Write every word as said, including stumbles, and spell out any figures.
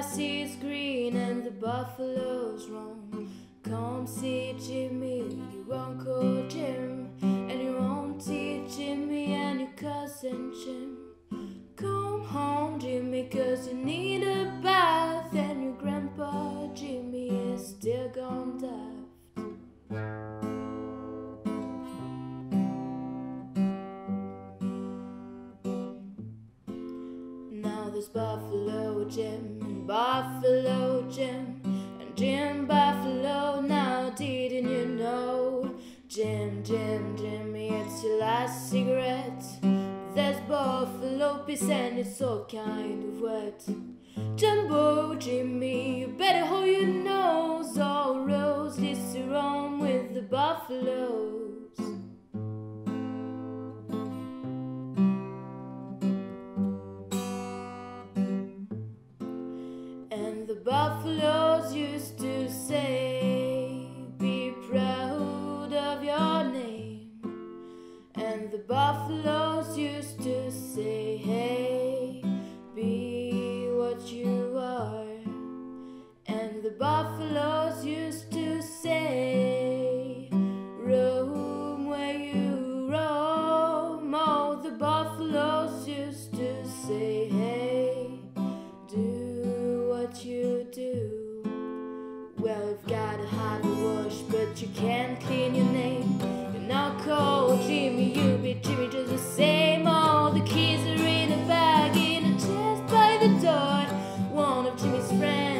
grass is green and the buffaloes roam. Come see Jimmy, your Uncle Jim, and your auntie Jimmy and your cousin Jim. Come home, Jimmy, 'cause you need a bath, and your grandpa Jimmy is still gone daft. Now there's Buffalo Jim and Buffalo Jim and Jim Buffalo. Now didn't you know? Jim, Jim, Jimmy, it's your last cigarette. There's buffalo piss and it's all kind of wet. Jumbo Jimmy, you better hold your nose. All roads lead to Rome with the buffaloes. And the buffaloes used to say, be proud of your name. And the buffaloes used to say, hey, be what you are. And the buffaloes used to say, roam where you roam. Oh, the buffaloes used to say, hey, do what you do. Well, you've gotta have a wash, but you can't clean your name. You're not called Jimmy, you'll be Jimmy just the same. All the keys are in a bag in a chest by the door. One of Jimmy's friends